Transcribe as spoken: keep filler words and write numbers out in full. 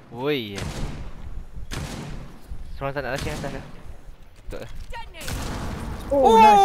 Woi. Seorang tak nak rushing atas dah. Betul lah. Oh, nice.